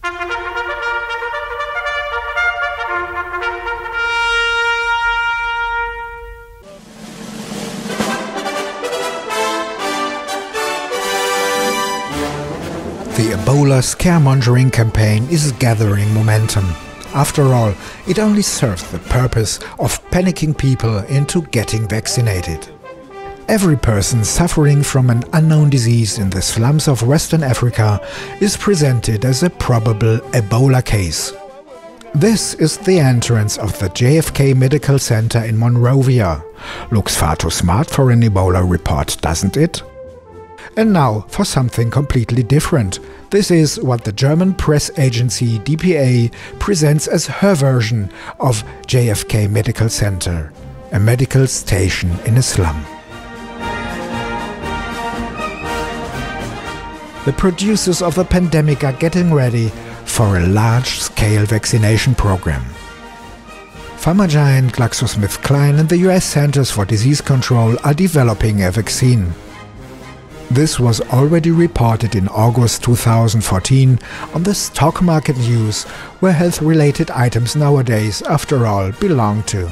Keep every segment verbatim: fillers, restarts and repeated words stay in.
The Ebola scaremongering campaign is gathering momentum. After all, it only serves the purpose of panicking people into getting vaccinated. Every person suffering from an unknown disease in the slums of Western Africa is presented as a probable Ebola case. This is the entrance of the J F K Medical Center in Monrovia. Looks far too smart for an Ebola report, doesn't it? And now for something completely different. This is what the German press agency D P A presents as her version of J F K Medical Center, a medical station in a slum. The producers of the pandemic are getting ready for a large-scale vaccination program. Pharma giant GlaxoSmithKline and the U S Centers for Disease Control are developing a vaccine. This was already reported in August two thousand fourteen on the stock market news, where health-related items nowadays, after all, belong to.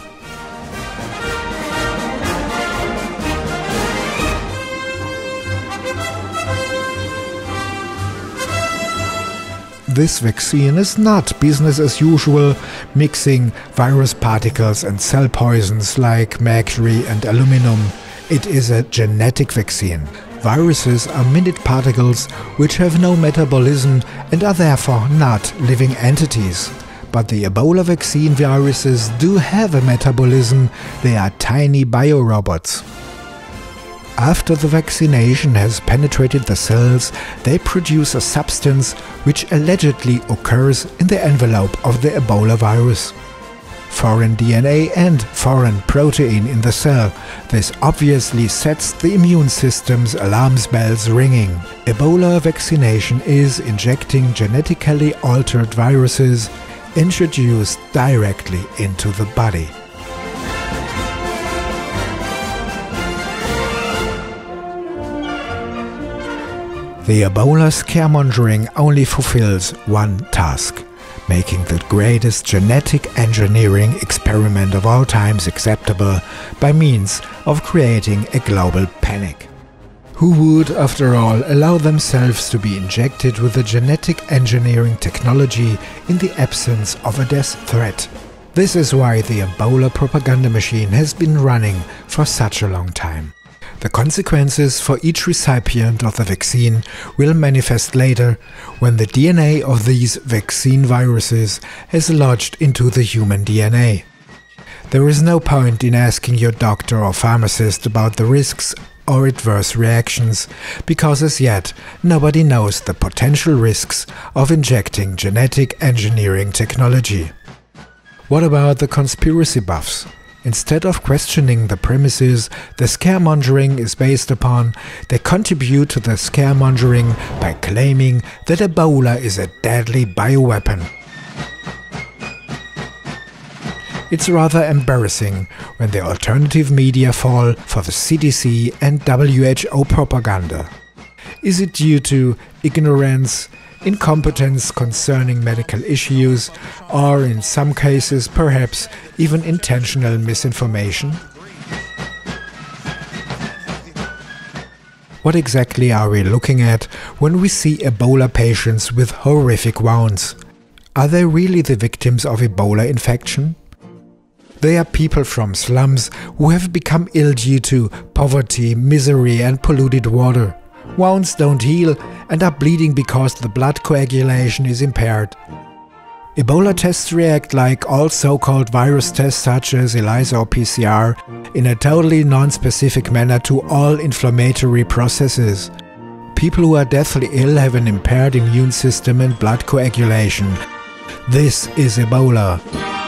This vaccine is not business as usual, mixing virus particles and cell poisons like mercury and aluminum. It is a genetic vaccine. Viruses are minute particles which have no metabolism and are therefore not living entities. But the Ebola vaccine viruses do have a metabolism. They are tiny biorobots. After the vaccination has penetrated the cells, they produce a substance which allegedly occurs in the envelope of the Ebola virus. Foreign D N A and foreign protein in the cell. This obviously sets the immune system's alarm bells ringing. Ebola vaccination is injecting genetically altered viruses introduced directly into the body. The Ebola scaremongering only fulfills one task: making the greatest genetic engineering experiment of all times acceptable by means of creating a global panic. Who would, after all, allow themselves to be injected with the genetic engineering technology in the absence of a death threat? This is why the Ebola propaganda machine has been running for such a long time. The consequences for each recipient of the vaccine will manifest later, when the D N A of these vaccine viruses has lodged into the human D N A. There is no point in asking your doctor or pharmacist about the risks or adverse reactions, because as yet nobody knows the potential risks of injecting genetic engineering technology. What about the conspiracy buffs? Instead of questioning the premises the scaremongering is based upon, they contribute to the scaremongering by claiming that Ebola is a deadly bioweapon. It's rather embarrassing when the alternative media fall for the C D C and W H O propaganda. Is it due to ignorance, incompetence concerning medical issues, or in some cases perhaps even intentional misinformation? What exactly are we looking at when we see Ebola patients with horrific wounds? Are they really the victims of Ebola infection? They are people from slums who have become ill due to poverty, misery and polluted water. Wounds don't heal and are bleeding because the blood coagulation is impaired. Ebola tests react like all so-called virus tests such as ELISA or P C R in a totally non-specific manner to all inflammatory processes. People who are deathly ill have an impaired immune system and blood coagulation. This is Ebola.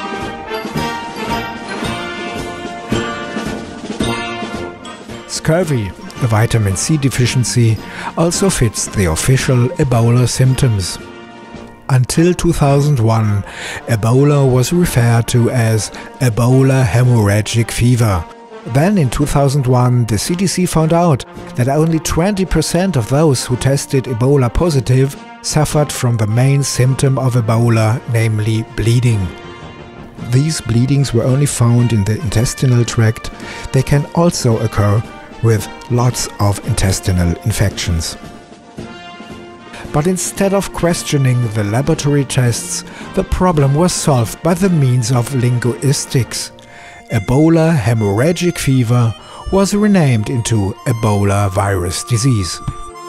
Scurvy, a vitamin C deficiency, also fits the official Ebola symptoms. Until two thousand one, Ebola was referred to as Ebola hemorrhagic fever. Then in two thousand one, the C D C found out that only twenty percent of those who tested Ebola positive suffered from the main symptom of Ebola, namely bleeding. These bleedings were only found in the intestinal tract. They can also occur with lots of intestinal infections. But instead of questioning the laboratory tests, the problem was solved by the means of linguistics. Ebola hemorrhagic fever was renamed into Ebola virus disease.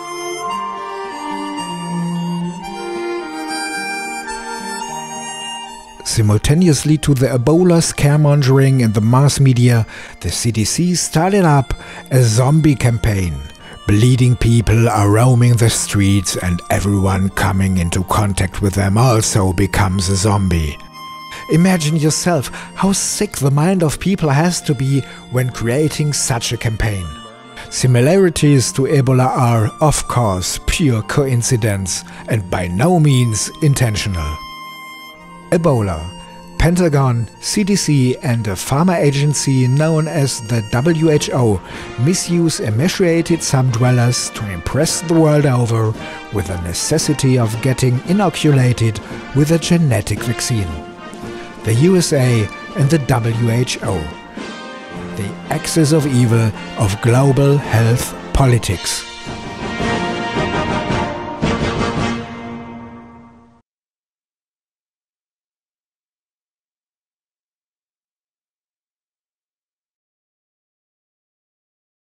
Simultaneously to the Ebola scaremongering in the mass media, the C D C started up a zombie campaign. Bleeding people are roaming the streets and everyone coming into contact with them also becomes a zombie. Imagine yourself how sick the mind of people has to be when creating such a campaign. Similarities to Ebola are, of course, pure coincidence and by no means intentional. Ebola, Pentagon, C D C and a pharma agency known as the W H O misuse emaciated slum-dwellers to impress the world over with the necessity of getting inoculated with a genetic vaccine. The U S A and the W H O. The axis of evil of global health politics.